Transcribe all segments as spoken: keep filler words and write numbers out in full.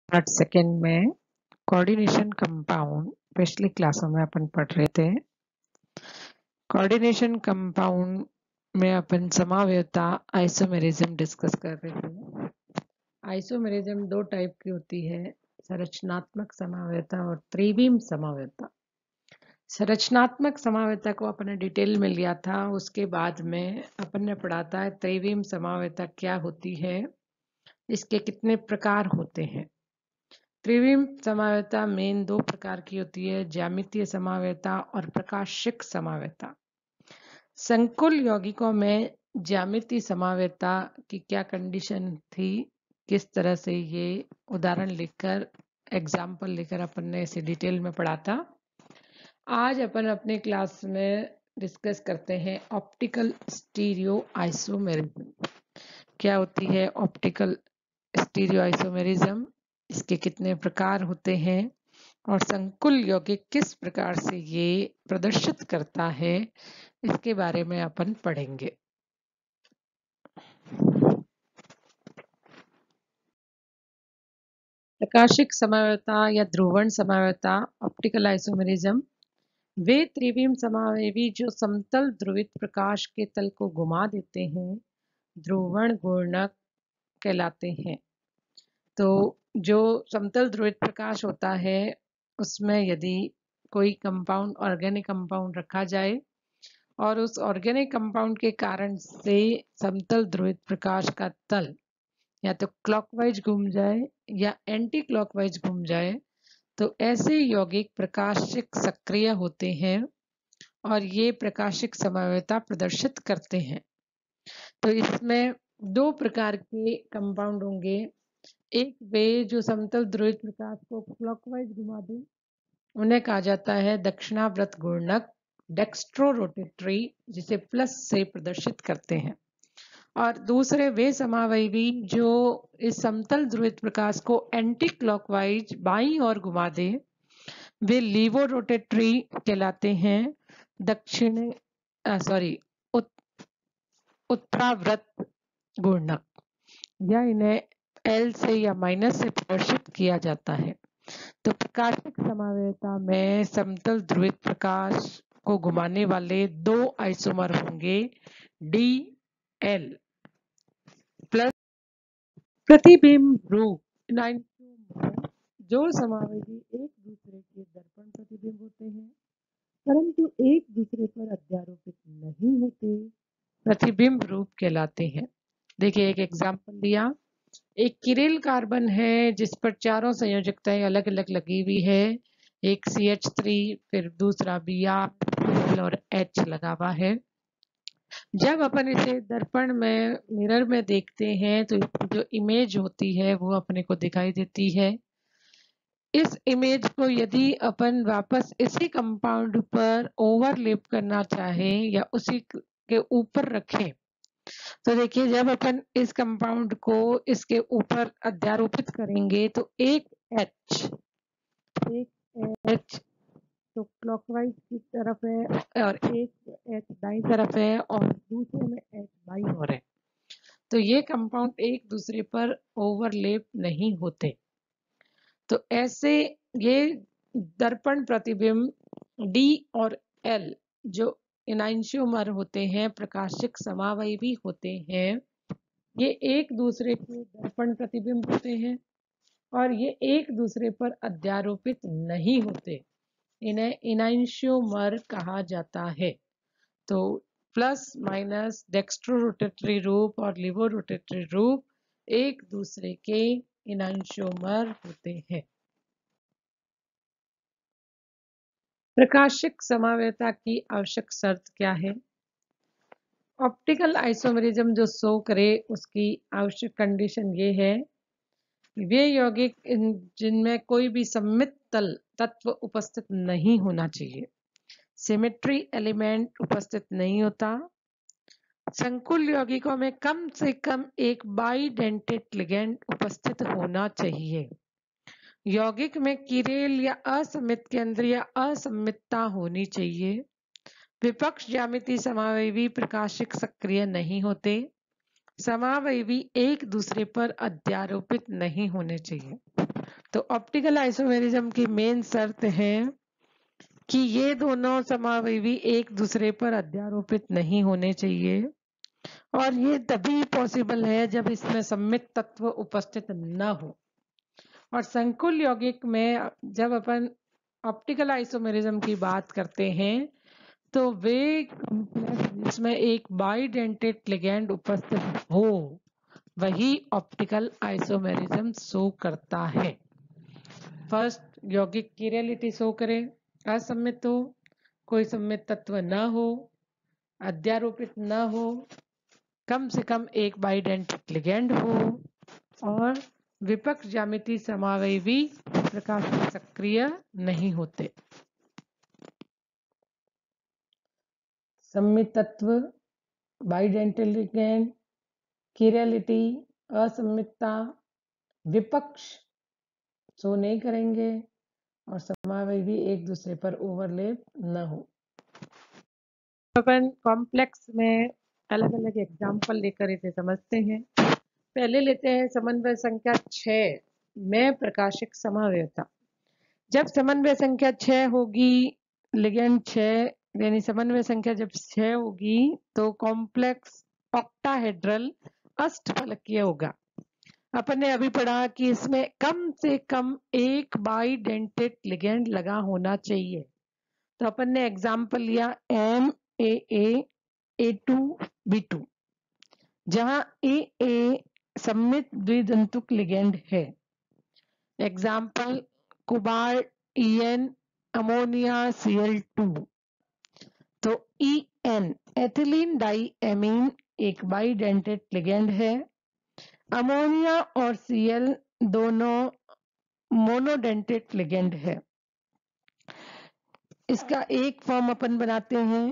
Part second में coordination compound पिछली क्लासों में अपन पढ़ रहे थे। कोऑर्डिनेशन कंपाउंड में अपन समावयवता आइसोमेरिज्म डिस्कस कर रहे थे। आइसोमेरिज्म दो टाइप की होती है, संरचनात्मक समावयवता और त्रिविम समावयवता। संरचनात्मक समावयवता को अपन डिटेल में लिया था, उसके बाद में अपन ने पढ़ा था त्रिविम समावयवता क्या होती है, इसके कितने प्रकार होते हैं। त्रिविम समावयवता मेन दो प्रकार की होती है, ज्यामितीय समावयवता और प्रकाशिक समावयवता। संकुल यौगिकों में ज्यामितीय समावयवता की क्या कंडीशन थी, किस तरह से ये उदाहरण लिखकर एग्जाम्पल लेकर अपन ने इसे डिटेल में पढ़ा था। आज अपन अपने क्लास में डिस्कस करते हैं ऑप्टिकल स्टीरियो आइसोमेरिज्म। क्या होती है ऑप्टिकल स्टीरियो आइसोमेरिज्म, इसके कितने प्रकार होते हैं और संकुल यौगिक किस प्रकार से ये प्रदर्शित करता है, इसके बारे में अपन पढ़ेंगे। प्रकाशिक समावयवता या ध्रुवण समावयवता ऑप्टिकल आइसोमेरिज्म वे त्रिविम समावयवी जो समतल ध्रुवित प्रकाश के तल को घुमा देते हैं, ध्रुवण गुणक कहलाते हैं। तो जो समतल ध्रुवित प्रकाश होता है उसमें यदि कोई कंपाउंड ऑर्गेनिक कंपाउंड रखा जाए और उस ऑर्गेनिक कंपाउंड के कारण से समतल ध्रुवित प्रकाश का तल या तो क्लॉकवाइज घूम जाए या एंटी क्लॉकवाइज घूम जाए, तो ऐसे यौगिक प्रकाशिक सक्रिय होते हैं और ये प्रकाशिक समावयवता प्रदर्शित करते हैं। तो इसमें दो प्रकार के कंपाउंड होंगे, एक वे जो समतल ध्रुवित प्रकाश को क्लॉकवाइज घुमा दे, उन्हें कहा जाता है दक्षिणावर्त घूर्णक डेक्स्ट्रो रोटेटरी, जिसे प्लस से प्रदर्शित करते हैं। और दूसरे वे समावयवी जो इस समतल ध्रुवित प्रकाश को एंटी क्लॉकवाइज बाईं ओर घुमा दे, वे लीवो रोटेटरी कहलाते हैं। दक्षिण सॉरी उत, उत्तरावर्त घूर्णक, या इन्हें एल से या माइनस से प्रदर्शित किया जाता है। तो प्रकाशिक समावयवता में समतल ध्रुवित प्रकाश को घुमाने वाले दो आइसोमर होंगे, डी एल प्लस प्रतिबिंब रूप जो समावयवी एक दूसरे के दर्पण प्रतिबिंब होते हैं परंतु एक दूसरे पर अध्यारोपित नहीं होते, प्रतिबिंब रूप कहलाते हैं। देखिए एक एग्जाम्पल दिया, एक किरेल कार्बन है जिस पर चारों संयोजकताएं अलग अलग लगी हुई है, एक सी एच थ्री, फिर दूसरा बी आर और H लगा हुआ है। जब अपन इसे दर्पण में मिरर में देखते हैं तो जो इमेज होती है वो अपने को दिखाई देती है। इस इमेज को यदि अपन वापस इसी कंपाउंड पर ओवरलेप करना चाहें या उसी के ऊपर रखें, तो देखिए जब अपन इस कंपाउंड को इसके ऊपर अध्यारोपित करेंगे तो एक H एक H तो क्लॉकवाइज की तरफ है और एक H दाईं तरफ है और दूसरे में H बाईं ओर है, तो ये कंपाउंड एक दूसरे पर ओवरलेप नहीं होते। तो ऐसे ये दर्पण प्रतिबिंब D और L जो इनांशियोमर होते हैं, प्रकाशिक समावयवी होते हैं, ये एक दूसरे के दर्पण प्रतिबिंब होते हैं और ये एक दूसरे पर अध्यारोपित नहीं होते, इन्हें इनांशियोमर कहा जाता है। तो प्लस माइनस डेक्स्ट्रो रोटेटरी रूप और लिवो रोटेटरी रूप एक दूसरे के इनांशियोमर होते हैं। प्रकाशिक समावयवता की आवश्यक शर्त क्या है? ऑप्टिकल आइसोमेरिज्म जो शो करे उसकी आवश्यक कंडीशन ये है, वे यौगिक जिनमें कोई भी सममित तल तत्व उपस्थित नहीं होना चाहिए, सिमेट्री एलिमेंट उपस्थित नहीं होता, संकुल यौगिकों में कम से कम एक बाइडेंटेट लिगेंड उपस्थित होना चाहिए, यौगिक में किरेल या असमित केंद्र या असमितता होनी चाहिए, विपक्ष ज्यामिति समावयवी प्रकाशिक सक्रिय नहीं होते, समावयवी एक दूसरे पर अध्यारोपित नहीं होने चाहिए। तो ऑप्टिकल आइसोमेरिज्म की मेन शर्त है कि ये दोनों समावयवी एक दूसरे पर अध्यारोपित नहीं होने चाहिए, और ये तभी पॉसिबल है जब इसमें सम्मित तत्व उपस्थित न हो। और संकुल यौगिक में जब अपन ऑप्टिकल आइसोमेरिज्म की बात करते हैं तो वे कॉम्प्लेक्स जिसमें एक बाइडेंटेड लिगैंड उपस्थित हो वही ऑप्टिकल आइसोमेरिज्म शो करता है। फर्स्ट, यौगिक की रियलिटी शो करे, असम्मित हो, कोई सम्मित तत्व न हो, अध्यारोपित न हो, कम से कम एक बाइडेंटिक लिगैंड हो, और विपक्ष ज्यामिति समावयवी प्रकाश में सक्रिय नहीं होते। सम्मित तत्व, बाइडेंटिक लिगैंड, किरलिटी, असम्मितता, विपक्ष शो नहीं करेंगे और समावयवी एक दूसरे पर ओवरलैप न हो। अपन कॉम्प्लेक्स में अलग अलग एग्जाम्पल लेकर इसे समझते हैं। पहले लेते हैं समन्वय संख्या छह में प्रकाशिक समावयवता। जब समन्वय संख्या छह होगी, लिगैंड छह यानी समन्वय संख्या जब छह होगी तो कॉम्प्लेक्स ऑक्टाहेड्रल अष्टफलकीय होगा। अपन ने अभी पढ़ा कि इसमें कम से कम एक बाइडेंटेड लिगैंड लगा होना चाहिए। तो अपन ने एग्जाम्पल लिया M A A A two B two, जहां ए ए सम्मित द्विदंतुक लिगैंड है। Example cobalt E N, ammonia C L two. तो E N ethylenediamine एक बाइडेंटेड लिगैंड है। अमोनिया और सी एल दोनों मोनोडेंटेड लिगैंड है। इसका एक फॉर्म अपन बनाते हैं,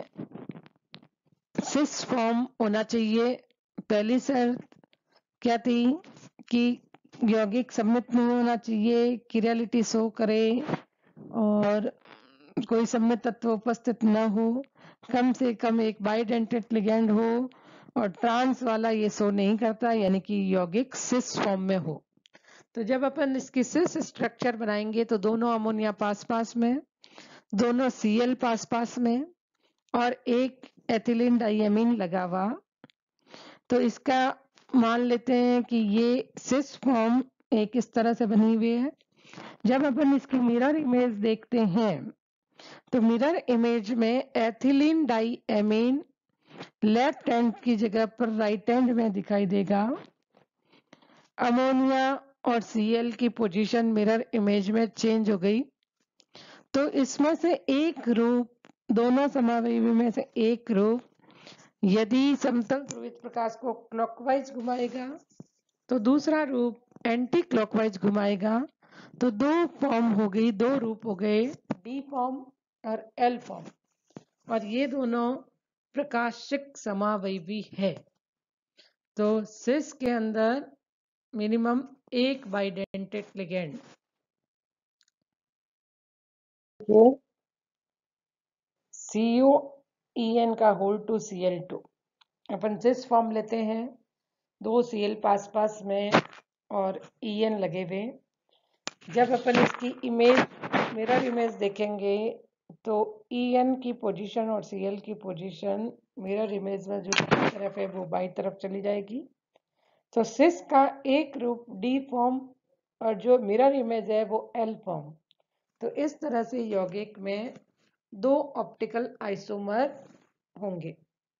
सिस फॉर्म होना चाहिए। पहली शर्त क्या थी कि यौगिक सम्मित नहीं होना चाहिए, किरलिटी शो करे और कोई सम्मित तत्व उपस्थित न हो, कम से कम एक बाइडेंटेड लिगैंड हो, और ट्रांस वाला ये शो नहीं करता यानी कि यौगिक सिस फॉर्म में हो। तो जब अपन इसकी सिस स्ट्रक्चर बनाएंगे तो दोनों अमोनिया पास पास में, दोनों सीएल पास पास में और एक एथिलीन डाइएमीन लगा हुआ। तो इसका मान लेते हैं कि ये सिस फॉर्म एक इस तरह से बनी हुई है। जब अपन इसकी मिरर इमेज देखते हैं तो मिरर इमेज में एथिलीन डाइएमीन लेफ्ट हैंड की जगह पर राइट हैंड में दिखाई देगा। अमोनिया और सीएल की पोजीशन मिरर इमेज में चेंज हो गई। तो इसमें से एक रूप, दोनों समावयवी में से एक रूप यदि समतल ध्रुवित प्रकाश को क्लॉकवाइज घुमाएगा तो दूसरा रूप एंटी क्लॉकवाइज घुमाएगा। तो दो फॉर्म हो गई, दो रूप हो गए, डी फॉर्म और एल फॉर्म, और ये दोनों प्रकाशिक समावयवी है। तो सिस के अंदर मिनिमम एक bidentate ligand, C U E N का whole two C L two. अपन सिस फॉर्म लेते हैं, दो सी एल पास पास में और ई एन लगे हुए। जब अपन इसकी इमेज, मिरर इमेज देखेंगे तो ई एन की पोजीशन और सी एल की पोजीशन मिरर इमेज में जो तरफ है वो बाई तरफ चली जाएगी। तो सिस का एक रूप डी फॉर्म और जो मिरर इमेज है वो एल फॉर्म। तो इस तरह से यौगिक में दो ऑप्टिकल आइसोमर होंगे।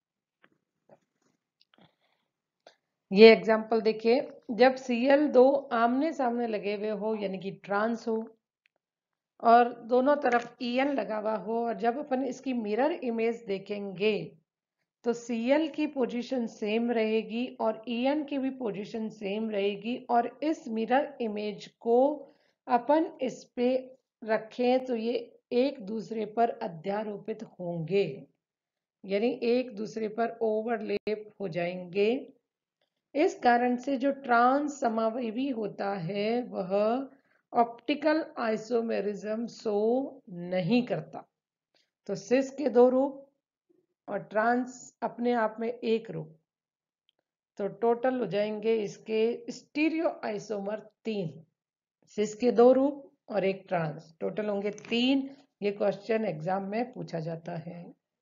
ये एग्जाम्पल देखिए, जब सी एल दो आमने सामने लगे हुए हो यानी कि ट्रांस हो और दोनों तरफ ई एन लगा हुआ हो, और जब अपन इसकी मिरर इमेज देखेंगे तो सी एल की पोजीशन सेम रहेगी और ई एन की भी पोजीशन सेम रहेगी, और इस मिरर इमेज को अपन इस पे रखें तो ये एक दूसरे पर अध्यारोपित होंगे यानी एक दूसरे पर ओवरलैप हो जाएंगे। इस कारण से जो ट्रांस समावयवी होता है वह ऑप्टिकल आइसोमेरिज्म शो नहीं करता। तो सिस के दो रूप और ट्रांस अपने आप में एक रूप, तो टोटल हो जाएंगे इसके स्टीरियो आइसोमर तीन, सिस के दो रूप और एक ट्रांस, टोटल होंगे तीन। ये क्वेश्चन एग्जाम में पूछा जाता है।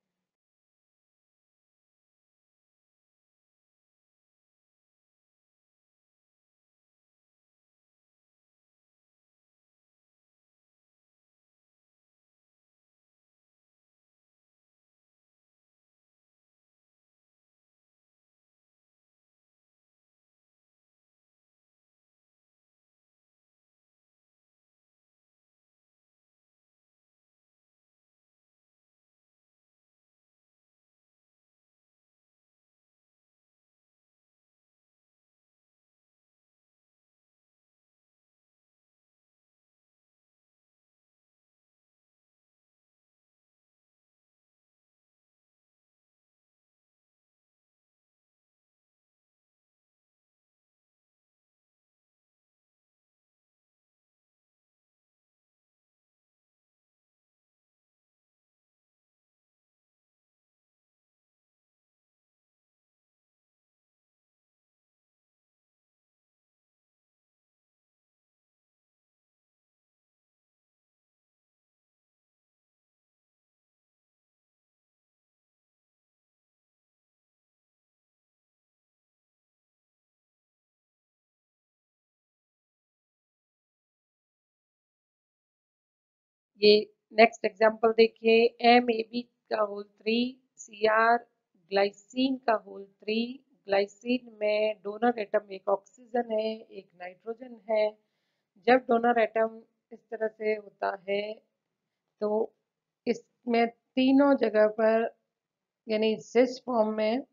ये नेक्स्ट एग्जांपल देखिए, एम ए बी का whole three, C R glycine का होल थ्री। ग्लाइसिन में डोनर एटम एक ऑक्सीजन है, एक नाइट्रोजन है। जब डोनर एटम इस तरह से होता है तो इसमें तीनों जगह पर यानी सिस फॉर्म में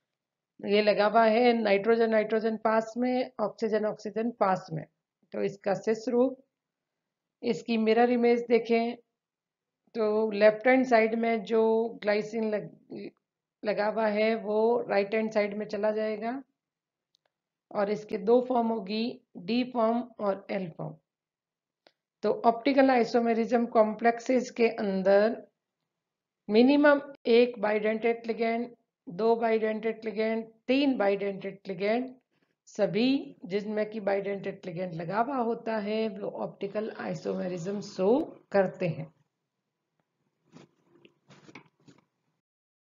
ये लगा हुआ है, नाइट्रोजन नाइट्रोजन पास में, ऑक्सीजन ऑक्सीजन पास में। तो इसका सिस रूप, इसकी मिरर इमेज देखें तो लेफ्ट हैंड साइड में जो ग्लाइसिन लग, लगा हुआ है वो राइट हैंड साइड में चला जाएगा और इसके दो फॉर्म होगी, डी फॉर्म और एल फॉर्म। तो ऑप्टिकल आइसोमेरिज्म कॉम्प्लेक्सेस के अंदर मिनिमम एक बाइडेंटेट लिगेंड, दो बाइडेंटेट लिगेंड, तीन बाइडेंटेट लिगेंड, सभी जिसमें कि बाइडेंटेट लिगेंड लगा हुआ होता है वो ऑप्टिकल आइसोमेरिज्म शो करते हैं।